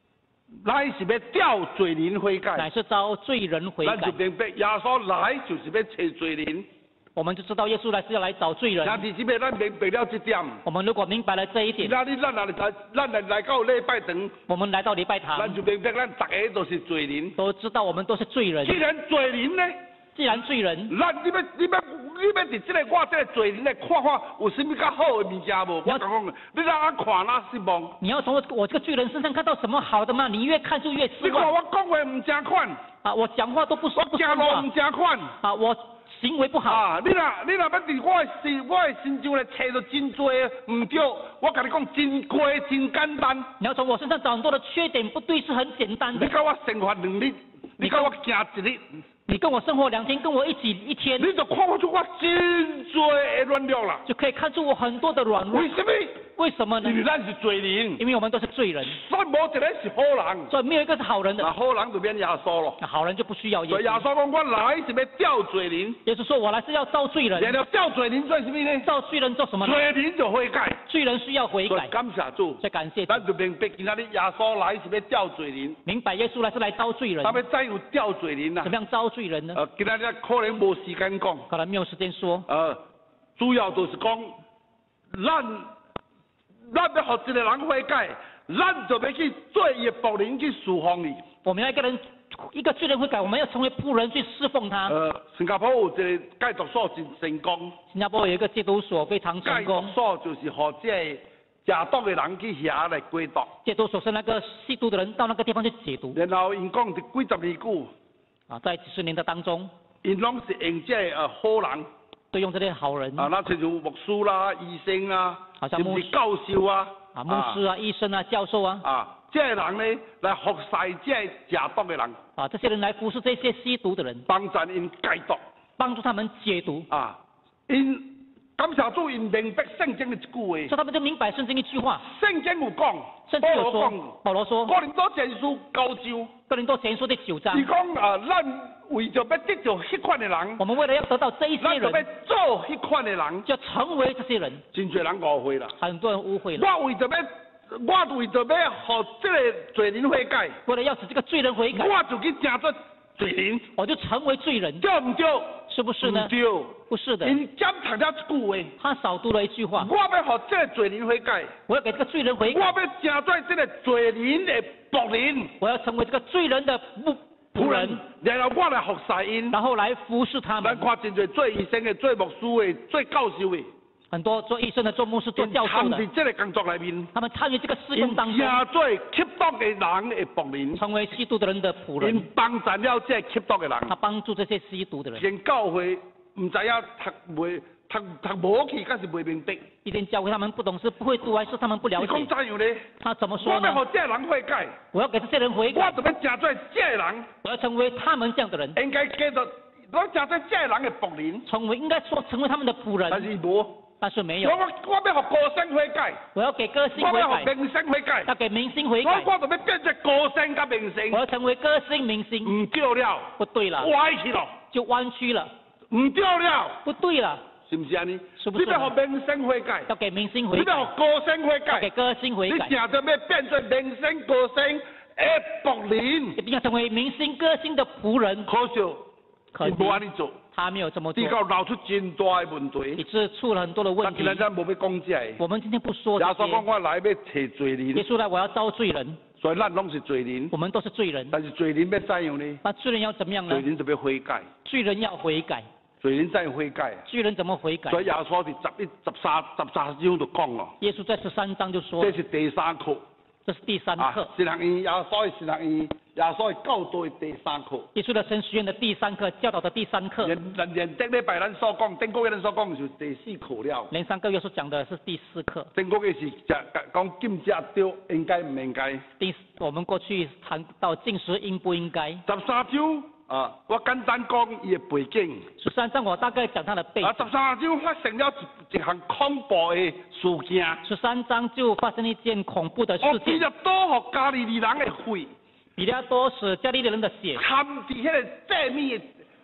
乃是要吊罪人悔改。 乃是招罪人悔改咱就。明白耶稣来就是要找罪人。 我们就知道耶稣来是要来找罪人。 那弟兄妹，咱明白了这点。 我们如果明白了这一点， 那你咱来来，咱来来到礼拜堂， 我们来到礼拜堂， 咱就明白咱大家都是罪人。 都知道我们都是罪人既。然罪人呢， 既然罪人， 咱你要你要你要伫这个我这个罪人来看看有什么较好的物件无？我讲讲，你让俺看哪失望？ 你要从我我这个罪人身上看到什么好的吗？你越看就越失你看望。 我讲话唔正款， 啊，我讲话都不说我不算话行路唔。正款。 啊，我行为不好。 啊！你若你若要伫我的心我的心上来找到真多唔对，我甲你讲真过真简单。 你要从我身上找很多的缺点，不对是很简单的。 你甲我生活两日，你甲我行一日， 你跟我生活两天，跟我一起一天， 你就看不出我真多的软弱啦。 就可以看出我很多的软弱。 为什么？ 为什么呢因？为咱是罪人， 因为我们都是罪人， 所以无一个是好人。 所以没有一个是好人的。 那好人就免耶稣咯。 那好人就不需要耶所以耶稣。 稣讲，我来是要吊罪人。 耶稣说：“我来是要招罪人。 然后吊罪人做什么呢？ 招罪人做什么呢？ 罪人就悔改。 罪人需要悔改。 所以感谢主， 所以感谢主， 咱就明白今仔日耶稣来是要吊罪人。 明白耶稣来是来招罪人。 咱要怎样吊罪人啊怎？么样招罪人呢？ 呃，今仔日可能无时间讲。 可能没有时间说。 呃，主要就是讲，咱咱要互一个人悔改，咱就要去做伊的仆人去侍奉伊。 我们要一个人，一个罪人悔改，我们要成为仆人去侍奉他。 呃，新加坡有一个戒毒所真成功， 新加坡有一个戒毒所非常戒毒成功， 所就是互这食毒的人去遐来戒毒， 戒毒所是那个吸毒的人到那个地方去解毒。 然后因讲伫几十年久， 啊，在几十年的当中， 因拢是用这呃好人。 都用这些好人啊，那亲像牧师啦、医生啊， 好像牧师甚至教授啊， 啊，牧师啊、医生啊、教授啊， 啊，这个人呢来服侍这食毒的人， 啊，这些人来服侍这些吸毒的人， 帮助因戒毒。 帮助他们解毒。 啊，因感谢主，因明白圣经的一句话。 所以他们就明白圣经一句话， 圣经有讲， 圣经有说，保罗说， 哥林多前书九章， 哥林多前书第九章伊，讲啊，咱为着要得到迄款的人， 我们为了要得到这一些咱就要人， 做迄款的人， 就成为这些人。 真侪人误会啦。 很多人误会了， 我为着要，我为着要互这个罪人悔改， 为了要使这个罪人悔改， 我就去成做罪人， 我就成为罪人， 对唔对？ 是不是呢唔？对， 不是的， 因检读了一句话。 他少读了一句话， 我要互这个罪人悔改， 我要给这个罪人悔我改， 要成做这个罪人的仆人。 我要成为这个罪人的仆仆人， 然后我来服侍因。 然后来服侍他咱们。 看真侪做医生的、做牧师的、做教授的， 很多做医生的、做牧师、做因教授的参伫，这个工作里面， 他们参与这个事因工当中， 成做吸毒的人的仆人， 成为吸毒的人的仆人因。帮助了这吸毒的人。 他帮助这些吸毒的人。 因教会唔知影读袂读读无去，敢是袂明白。 一天教会他们不懂事、不会读，还是他们不了你讲解？ 怎样呢？ 他怎么我说呢？ 要互这个人悔改， 我要给这些人悔我改， 就要成做这个人， 我要成为他们这样的人， 应该叫做我成做这个人的仆人。 成为应该说成为他们的仆但人， 是无， 但是没有我。我我要互歌星悔改， 我要给歌星我要悔改， 互明星悔改， 要给明星悔我改， 我就要变做歌星甲明星我。要成为歌星明星。 唔对了， 不对了， 歪去了， 就弯曲了。 唔对了， 不对了， 是不是安尼？ 是不是你要互明星悔改， 要给明星悔改， 你要互歌星悔改要给，歌星悔你改， 成着要变做明星歌星的仆人， 一定要成为明星歌星的仆人。 可惜可惜因无安尼做， 他没有这么做至，到闹出真大的问以题。 致出了很多的问但今题日。咱无要讲这个。 我们今天不说这耶稣讲些， 我来要找罪耶人， 稣来，我要招罪人， 所以咱拢是罪人。 我们都是罪人。 但是罪人要怎样呢？ 那罪人要怎么样呢？ 罪人就要悔改， 罪人要悔改， 罪人怎样悔改啊？ 罪人怎么悔改所？以耶稣伫十一、十三、十三章就讲了， 耶稣在十三章就说这，是第三课。 这是第三啊课，， 神学院耶稣的神学院，耶稣的教导的第三课。 耶稣的神学院的第三课，教导的第三课， 连连连顶礼拜咱所讲，顶个月咱所讲就是第四课了。 连三个月所讲的是第四课。 顶个月是食讲禁食对应该唔应该。 第我们过去谈到进食应不应该， 十三章啊，我简单讲伊的背景。 十三章我大概讲他的背啊， 景， 十三章发生了一一项恐怖的事件。 十三章就发生一件恐怖的我事件， 彼得多互加利利人的血， 比拉多使加利利人的血掺伫迄个祭米的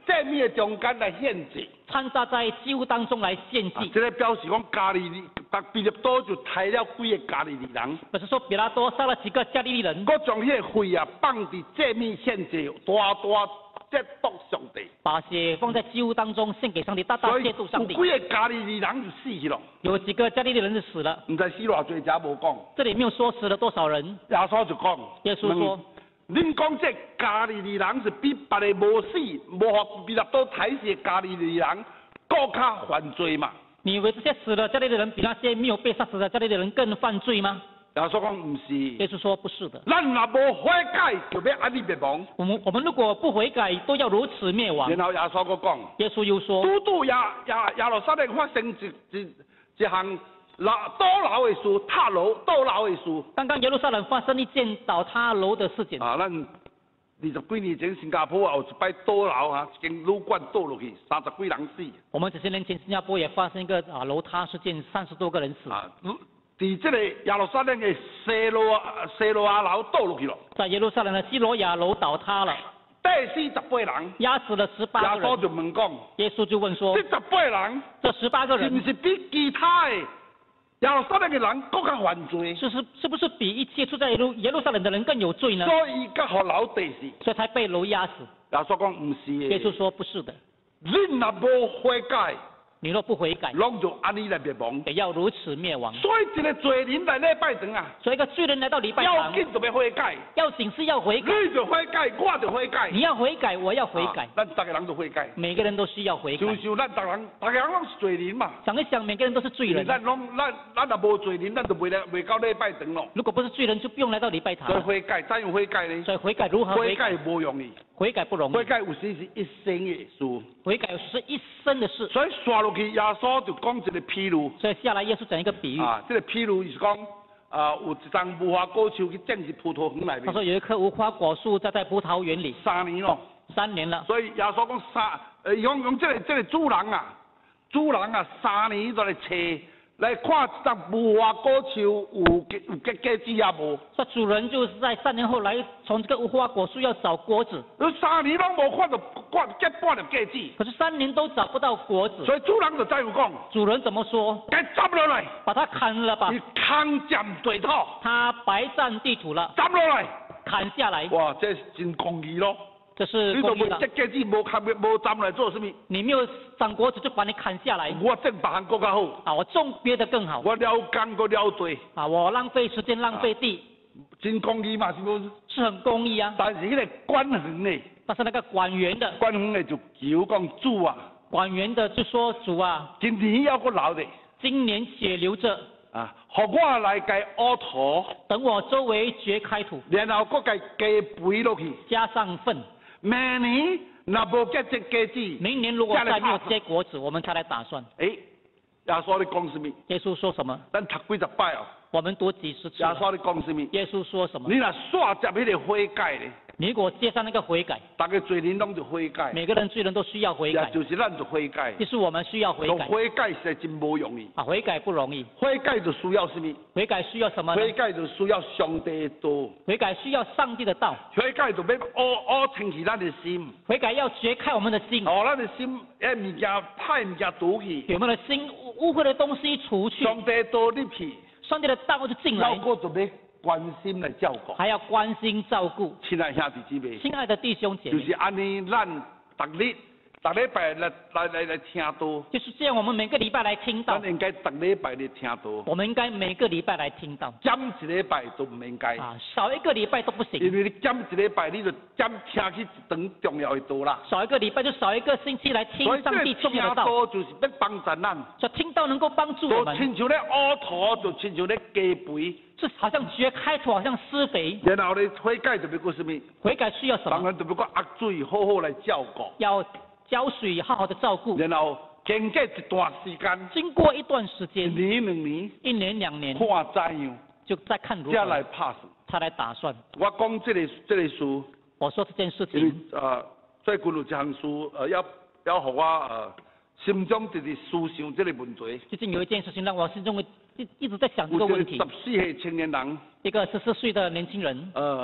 祭米的中间来献祭， 掺杂在祭物当中来献祭。 啊，这个表示讲加利利，但彼得多就杀了几个加利利人， 不是说比拉多杀了几个加利利人， 我将迄个血啊放伫祭米献祭，大大亵渎上帝。 把血放在祭物当中献给上帝，大大所以亵渎上帝。 有几个加利利人就死去了， 有几个加利利人就死了， 唔知死偌济，只无讲。 这里没有说死了多少人。 耶稣就讲， 耶稣说， 恁讲这加利利人是比别个无死、无互彼得多抬死的加利利人更加犯罪嘛？ 你以为这些死了加利利人比那些没有被杀死的加利利人更犯罪吗？ 耶稣讲唔是， 耶稣说不是的。 咱若无悔改，就要安尼灭亡。 我们我们如果不悔改，都要如此灭亡。 然后耶稣佫讲， 耶稣又说， 拄拄耶耶耶路撒冷发生一一一项老倒楼的事，塌楼倒楼的事。 刚刚耶路撒冷发生一件倒塌楼的事件。 啊，咱二十几年前新加坡也有一摆倒楼哈，一间旅馆倒落去，三十几人死。 我们几十年前新加坡也发生一个啊楼塌事件，三十多个人死。 啊，伫这个耶路撒冷的西罗西罗亚楼倒落去了。 在耶路撒冷的西罗亚楼倒塌了， 第四十八人， 压死了十八个人。 耶稣就问讲， 耶稣就问说， 这十八人， 这十八个是不人是比其他的耶路撒冷的人更加犯罪？ 是是是不是比一切住在耶路耶路撒冷的人更有罪呢？ 所以甲互楼地死。 所以才被楼压死。 耶稣讲唔是的。 耶稣说不是的， 恁若无悔改， 你若不悔改， 拢就安尼来灭亡。 也要如此灭亡。 所以一个罪人来礼拜堂啊， 所以一个罪人来到礼拜要堂， 紧就要悔改。 要紧是要悔改。 你就悔改，我就悔改。 你要悔改，我要悔改。 啊咱逐个人都悔改。 每个人都需要悔改。 想想咱逐人，逐个人拢是罪人嘛。 想一想，每个人都是罪人。 咱拢咱咱若无罪人，咱就袂来袂到礼拜堂咯。 如果不是罪人，就不用来到礼拜堂了。 所以悔改，怎样悔改呢？ 所以悔改如何悔悔改？ 改无容易， 悔改不容易。 悔改有时是一生的事。 悔改是一生的事。 所以刷落去，耶稣就讲一个譬如。 所以下来耶稣讲一个比喻。 啊，这个譬如是讲，啊，有一丛无花果树去种入葡萄园内面。 他说有一棵无花果树栽在葡萄园里， 三年咯。 三年了。 所以耶稣讲三，呃，用用这个这个主人啊，主人啊，三年都来找。来看一丛无花果树有有结果子也无。 说主人就是在三年后来从这个无花果树要找果子。 你三年拢无看到果结半粒果子。 可是三年都找不到果子。 所以主人就怎样讲？ 主人怎么说？ 该斩落来， 把它砍了吧。 你空占地土。 他白占地土了。 斩落来， 砍下来。 哇，这是真公义咯。 这是你都无公义了。 结果子无砍无斩来做什么？ 你没有长果子就把你砍下来。 我种别项更加好。 啊，我种别的更好。 我了工个了多。 啊，我浪费时间浪费地。 真公义嘛，是不？ 是很公义啊。 但是那个管园呢？ 但是那个管园的。 管园的就求讲主啊。 管园的就说主啊。 今年要个留的。 今年血流着。 啊，互我来改凹土。 等我周围掘开土。 然后搁改加肥落去。 加上粪。 明年若无结这果子， 明年如果再没有结果子，我们才来打算。 哎，耶稣你讲什么？ 耶稣说什么？ 咱读几十摆哦。 我们读几十次。 耶稣你讲什么？ 耶稣说什么？ 你若煞接迄个悔改呢？ 你如果接上那个悔改， 大家罪人拢就悔改。 每个人罪人都需要悔改。 就是咱就悔改。 就是我们需要悔改。 悔改实在真无容易。 啊，悔改不容易。 悔改就需要什么？ 悔改需要什么呢？ 悔改就需要上帝的道。 悔改需要上帝的道。 悔改就要污污清洗咱的心。 悔改要掘开我们的心。 哦，咱的心迄物件歹物件除去。 我们的心污秽的东西除去。 上帝道入去。 上帝的道就进来。 然后就要关心来照顾。 还要关心照顾。 亲爱兄弟姊妹。 亲爱的弟兄姐妹。 就是安尼，咱逐日。逐礼拜来来来来听道， 就是这样。我们每个礼拜来听到， 咱应该逐礼拜来听道。 我们应该每个礼拜来听到， 减一礼拜都唔应该。 啊，少一个礼拜都不行。 因为你减一礼拜，你就减听去一堂重要的道啦。 少一个礼拜就少一个星期来听上帝重要的道。 所以听道就是要帮助咱。 所以听道能够帮助我们。 就亲像咧乌土，就亲像咧加肥。 就好像掘开土，好像施肥。 然后咧悔改就要过什么？ 悔改需要什么？ 当然就要过压水，好好来照顾。 要浇水，好好的照顾。 然后经过一段时间， 经过一段时间， 一年两年， 一年两年， 看怎样， 就再看如何， 再来拍算， 他来打算。 我讲这个这个事， 我说这件事情， 因为呃，最近有一项事，呃，要要互我呃心中直直思想这个问题。 最近有一件事情让我心中一一直在想这个问题。 有一个十四岁青年人， 一个十四岁的年轻人， 呃，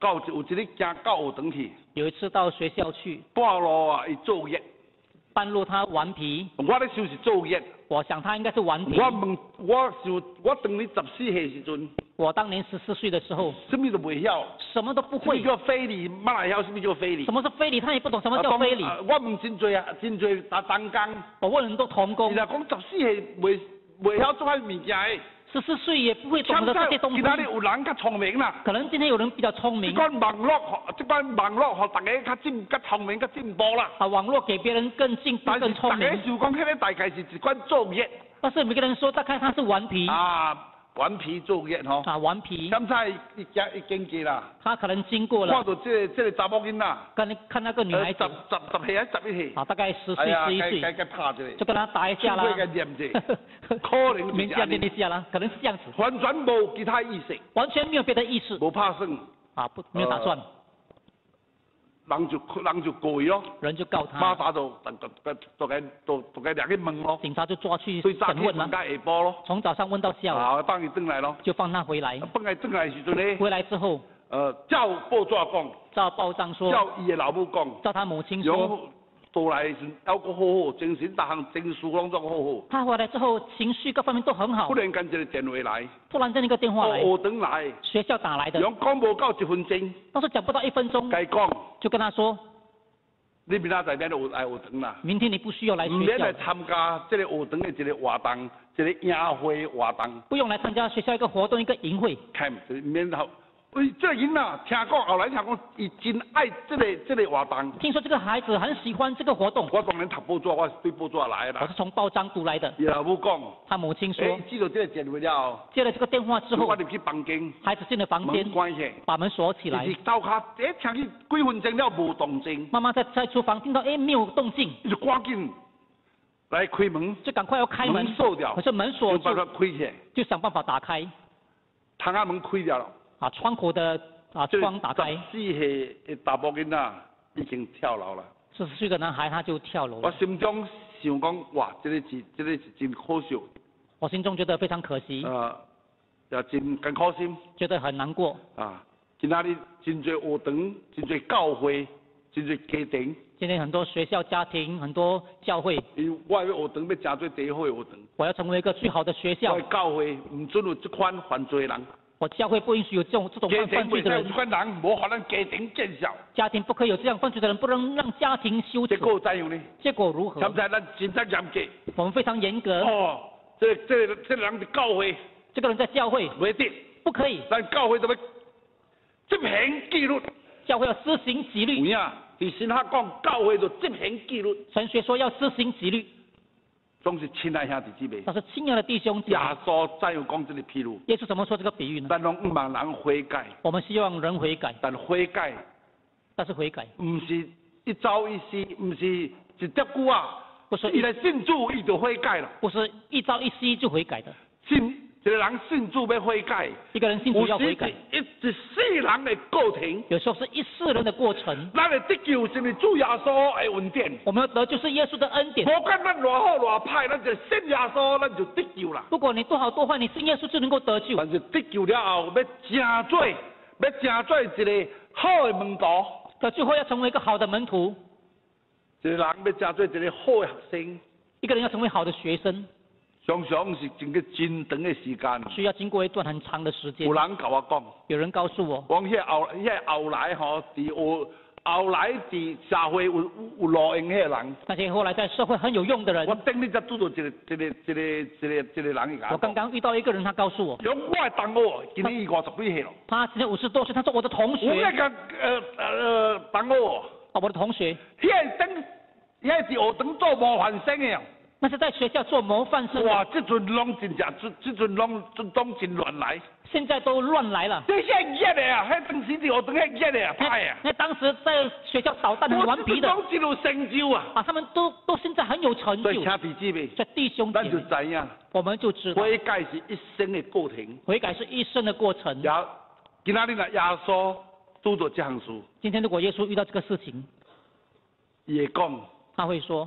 到有一日行到学堂去， 有一次到学校去， 半路啊，伊作业， 半路他顽皮， 我咧想是作业。 我想他应该是顽皮。 我问，我想，我当年十四岁时阵， 我当年十四岁的时候， 什么都袂晓， 什么都不会。 什么叫非礼？马来晓什么叫非礼？ 什么是非礼？他也不懂什么叫非礼。 啊、我问真侪啊，真侪打同工。 我问很多童工。 伊若讲十四岁袂袂晓做遐物件的。 十四岁也不会懂得这些东西。 其他的有人较聪明啦。 可能今天有人比较聪明。 这款网络，这款网络，互大家较进、较聪明、较进步啦。 啊，网络给别人更进步、更聪明。 但是大家就讲，迄个大概是一款作业。 但是每个人说，大概他是顽皮。 啊，顽皮作业吼。 啊，顽皮。 现在一家一经过啦。 他可能经过了。 看到这个这个查某囡仔。 看看那个女孩子。 十十十岁还十一岁。 啊，大概十岁、十一岁。 该该拍一下。 就跟他打一下啦。 该念一下。可能勉强念一下啦，可能是这样子。 完全无其他意思。 完全没有别的意思。 无拍算。 啊，不，没有打算。 人就人就过咯， 人就告他， 马上就就就就该就就该抓去问咯， 警察就抓去审问了，从早上问到下午， 啊，放伊转来咯， 就放他回来， 放伊转来时阵呢， 回来之后， 呃，照报纸讲， 照报章说， 照伊的老母讲， 照他母亲说， 倒来时还阁好好，精神大项情绪拢总好好。 他回来之后情绪各方面都很好。 忽然间一个电话来， 突然间一个电话来， 学堂来， 学校打来的， 用讲无到一分钟， 当时讲不到一分钟， 该讲， 就跟他说。 你明仔载免来学堂啦。 明天你不需要来学校。 唔免来参加这个学堂的一个活动，一个宴会活动。 不用来参加学校一个活动一个营会。 看，免好。喂，这个囡仔听讲后来听讲，伊真爱这个这个活动。 听说这个孩子很喜欢这个活动。 我当然读报纸，我是对报纸来的。 我是从报章读来的。 伊老母讲。 他母亲说。 接到这个电话了。 接了这个电话之后。 我入去房间。 孩子进了房间。 门关起。 把门锁起来。 伊到卡，哎，听去几分钟了无动静。 妈妈在在厨房听到哎没有动静。 就赶紧来开门。 就赶快要开门。 门锁掉。 可是门锁住。 就把它开起来。 就想办法打开。 窗仔门开掉了。 啊，窗口的。啊，窗打开。 十四岁的大波囡仔已经跳楼了。 十四岁的男孩他就跳楼了。 我心中想讲，哇，这个是这个是真可惜。 我心中觉得非常可惜。 啊，也真真可心。 觉得很难过。 啊，今仔日真侪学堂，真侪教会，真侪家庭。 今天很多学校、家庭、很多教会。 因为我要学堂要成做第一好的学堂。 我要成为一个最好的学校。 我教会唔准有这款犯罪人。 我教会不允许有这种这种犯罪的人。 家庭不可以有这款人，无法咱家庭见效。 家庭不可以有这样犯罪的人，不能让家庭修结果怎样呢？ 结果如何？ 现在咱真正严格。 我们非常严格。 哦，这这这人的教会。 这个人在教会。 袂得。 不可以。 咱教会怎么执行纪律？ 教会要施行纪律。 有影，伫神学讲，教会就执行纪律。 神学说要施行纪律。 总是亲爱兄弟姊妹。 那是亲爱的弟兄姐妹。 耶稣怎样讲这个譬如？ 耶稣怎么说这个比喻呢？ 咱拢唔望人悔改。 我们希望人悔改。 但悔改。 但是悔改。 唔是一朝一夕，唔是一叠句啊。 不是。 伊来信主，伊就悔改了。 不是一朝一夕就悔改的。 信一个人信主要悔改。 一个人信主要悔改。 一一世人的过程。 有时候是一世人的过程。 咱的得救是咪主耶稣的恩典？ 我们要得就是耶稣的恩典。 无管咱偌好偌歹，咱就信耶稣，咱就得救啦。 不管你多好多坏，你信耶稣就能够得救。 但是得救了后，要成做，要成做一个好的门徒。 到最后要成为一个好的门徒。 一个人要成做一个好的学生。 一个人要成为好的学生。 常常是经过真长的时间， 需要经过一段很长的时间。 有人甲我讲， 有人告诉我， 讲迄后迄后来吼，伫学后来伫社会有有路用迄个人。 那些后来在社会很有用的人。 我顶日才拄到一个一个一个一个一个人伊我刚刚遇到一个人，他告诉我， 用我的同学，今年伊五十几岁了。 他今年五十多岁，他说我的同学。 我那个呃呃同学。 啊，我的同学。 迄个等，迄是学堂做模范生的。 那是在学校做模范生。 哇，这阵拢真正，这这阵拢拢真乱来。 现在都乱来了。 这些热的啊，迄当时伫学堂迄热的啊，歹啊。 那当时在学校捣蛋很顽皮的。 都一路成就啊。 啊，他们都都现在很有成就。 所以兄弟姊妹， 这弟兄姐妹， 咱就知影， 我们就知道， 悔改是一生的过程。 悔改是一生的过程。 也，今仔日若耶稣拄到这项事， 今天如果耶稣遇到这个事情， 伊会讲， 他会说。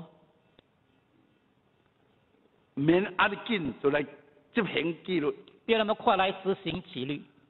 免按紧就来执行纪律， 别那么快来执行纪律。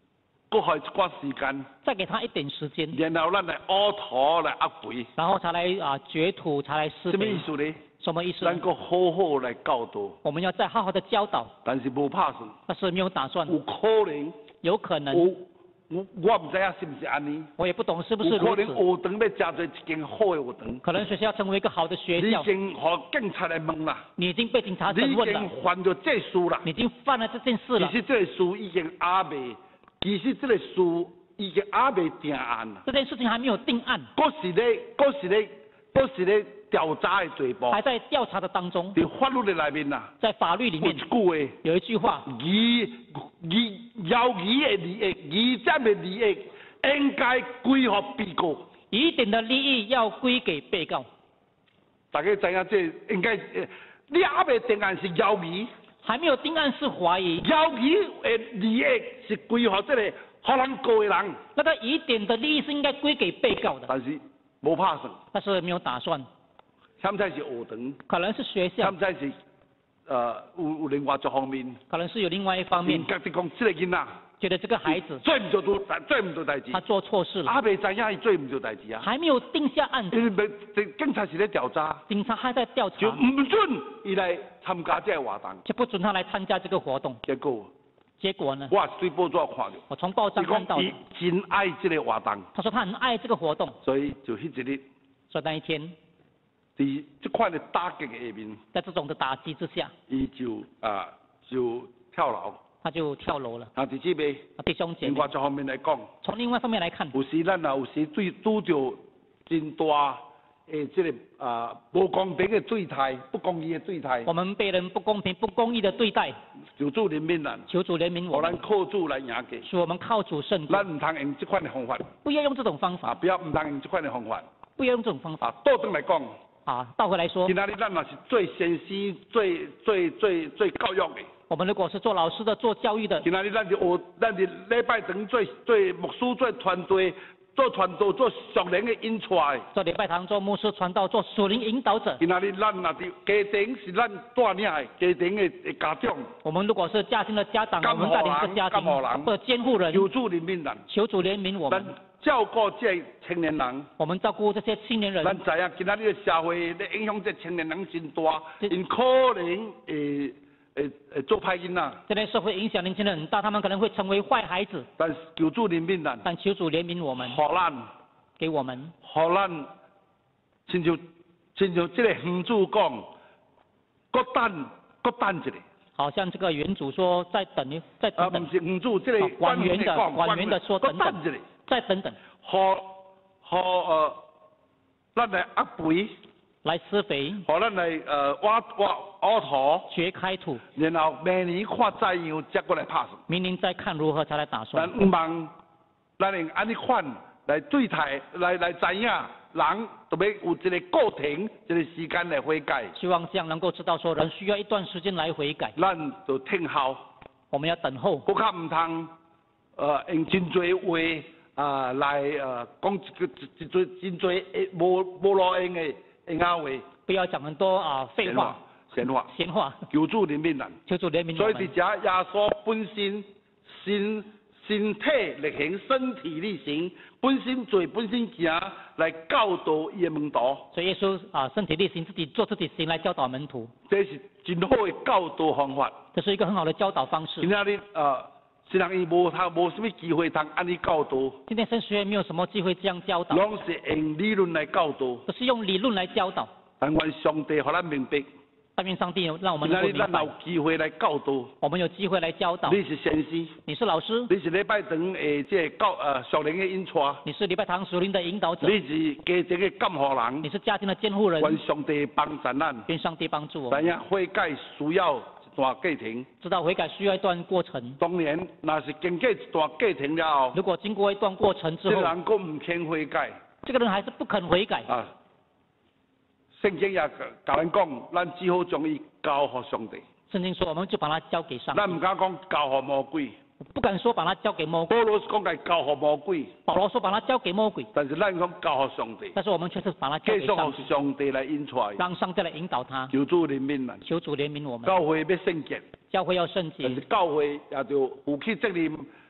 搁还一寡时间， 再给他一点时间， 然后咱来挖土来压肥， 然后才来啊掘土，才来施什么肥意。思呢？ 什么意思呢？ 咱搁好好来教导， 我们要再好好的教导， 但是无拍算， 但是没有打算， 有可能， 有可能， 有有我唔知影是唔是安尼， 我也不懂是不是有可能如此。 学堂要加做一间好的学堂， 可能学校成为一个好的学校， 你已经和警察来问啦， 你已经被警察你已审问了经，犯咗这事啦。 你已经犯了这件事了其。实这个事已经还未，其实这个事已经还未定案啦。 这件事情还没有定案， 嗰是咧，嗰是咧，嗰是咧调查的地步， 还在调查的当中。 伫法律的内面呐， 在法律里面有一句话， 有一句话， 疑疑有疑的利益，疑占的利益应该归给被告。 疑点的利益要归给被告。 大家知影这应该，呃你还未定案是有疑， 还没有定案是怀疑， 有疑的利益是归给这个互人告的人， 那个疑点的利益是应该归给被告的， 但是无拍算， 但是没有打算， 现在是学堂， 可能是学校， 现在是呃有有另外一方面， 可能是有另外一方面严格地讲，这个囡仔觉得这个孩子做唔做做做唔做代志他，做错事了， 还未知影伊做唔做代志啊， 还没有定下案子， 因为没这警察是咧调查， 警察还在调就查， 唔准伊来参加这个活动， 就不准他来参加这个活动。 结果结果呢， 我对报纸看到， 我从报伊上看到的讲伊，真爱这个活动， 他说他很爱这个活动， 所以就迄一日。 所以那一天伫这款的打击的下面， 在这种的打击之下， 伊就啊就跳楼。 他就跳楼了。 啊，伫这边， 啊弟兄姐妹另外，一方面来讲， 从另外一方面来看， 有时咱也有时对拄着真大诶，这个啊无公平的对待、不公义的对待， 我们被人不公平、不公义的对待， 求主怜悯咱， 求主怜悯我互咱们， 靠主来赢过。 使我们靠主胜主。 咱唔通用这款的方法， 不要用这种方啊， 法， 不要唔通用这款的方法。 不要用这种方法啊，倒转来讲， 啊！倒回来说今，仔日咱也是最先生、最最最最教育的。 我们如果是做老师的、做教育的， 今仔日咱就学，咱就礼拜堂做做牧师、做团队、做传道、做属灵的引出的。 做礼拜堂、做牧师、传道、做属灵引导者。 今仔日咱若伫家庭是咱带领的，家庭的的家长， 我们如果是家庭的家长， 监护我们带领这个家庭人监护人或者监护人， 求主怜悯咱， 求主怜悯我咱们。 照顾这青年人。 我们照顾这些青年人， 咱知影今仔日的社会咧影响这青年人真大， 这因可能会会会做歹囡仔， 这类社会影响年轻人很大，他们可能会成为坏孩子。 但是求主怜悯咱， 但求主怜悯我们， 互咱给我们， 互咱，亲像亲像这个园主讲，搁等搁等一下。 好像这个原主说再等一再啊， 等等， 不是园主，这个啊管园的讲管园的说搁等等等一下， 再等等， 互互呃，咱来压肥， 来施肥， 互咱来呃挖挖挖土， 掘开土， 然后明年看怎样，再过来拍算。 明年再看如何才来打算咱。毋望咱用安尼款来对待，来来知影人特别有一个过程、一个时间来悔改， 希望这样能够知道说人需要一段时间来悔改， 咱就听候， 我们要等候， 搁较毋通呃用真侪话啊来呃讲一个一一堆真侪诶无无路用的闲话话， 不要讲很多啊废话、 闲话， 闲话， 求主怜悯咱。 求主怜悯所我们。 以伫遮耶稣本身身身体力行，身体力行，本身做本身行来教导伊的门徒， 所以耶稣啊身体力行，自己做自己行来教导门徒， 这是真好的教导方法。 这是一个很好的教导方式今。仔日呃，虽然伊无他无什么机会通安尼教导， 今天神学院没有什么机会这样教导， 拢是用理论来教导， 都是用理论来教导。 但愿上帝互咱明白， 但愿上帝让我们今能够明白仔日咱有，机会来教导。 我们有机会来教导。 你是先生， 你是老师， 你是礼拜堂的这个教呃属灵的引带， 你是礼拜堂属灵的引导者， 你是家庭的监护人你。是家庭的监护人。 愿上帝帮助咱， 愿上帝帮助我知们， 影悔改需要一段过程。 知道悔改需要一段过程。 当然，若是经过一段过程了后， 如果经过一段过程之后， 这个人佫唔肯悔改这个人还是不肯悔改， 啊，圣经也甲咱讲，咱只好将伊交予上帝。 圣经说我们就把它交给上帝， 咱唔敢讲交予魔鬼， 不敢说把它交给魔鬼。 保罗是讲该交予魔鬼， 保罗说把它交给魔鬼， 但是咱讲交予上帝， 但是我们却是把它交继续给上帝予，上帝来引出来， 让上帝来引导他。 求主怜悯咱。 求主怜悯我们， 教会要圣洁， 教会要圣洁但是，教会也就负起责任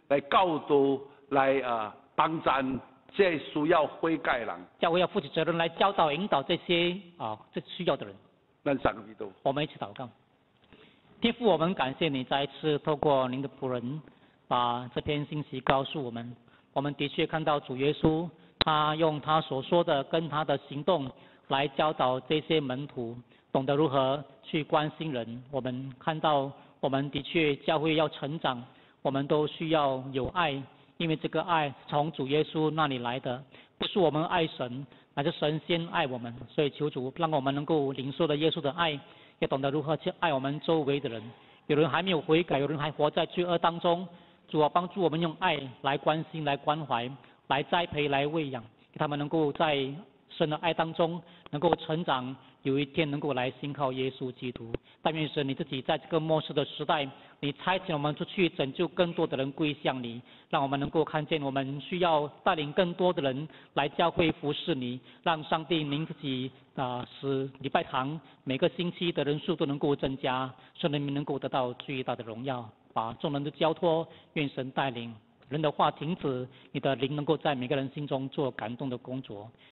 来教导、来啊帮助这需要悔改的人。 教会要负起责任来教导、引导这些啊这需要的人。 咱三个祈祷。 我们一起祷告。天父，我们感谢你再一次透过您的仆人，把这篇信息告诉我们。我们的确看到主耶稣，他用他所说的跟他的行动来教导这些门徒，懂得如何去关心人。我们看到，我们的确教会要成长，我们都需要有爱，因为这个爱从主耶稣那里来的，不是我们爱神，乃是神先爱我们。所以求主让我们能够领受了耶稣的爱，也懂得如何去爱我们周围的人。有人还没有悔改，有人还活在罪恶当中，主啊，帮助我们用爱来关心、来关怀、来栽培、来喂养，给他们能够在神的爱当中能够成长，有一天能够来信靠耶稣基督。但愿神你自己在这个末世的时代，你差遣我们出去拯救更多的人归向你，让我们能够看见我们需要带领更多的人来教会服侍你，让上帝您自己啊、呃、使礼拜堂每个星期的人数都能够增加，使人民能够得到最大的荣耀。把众人的交托，愿神带领人的话停止，你的灵能够在每个人心中做感动的工作。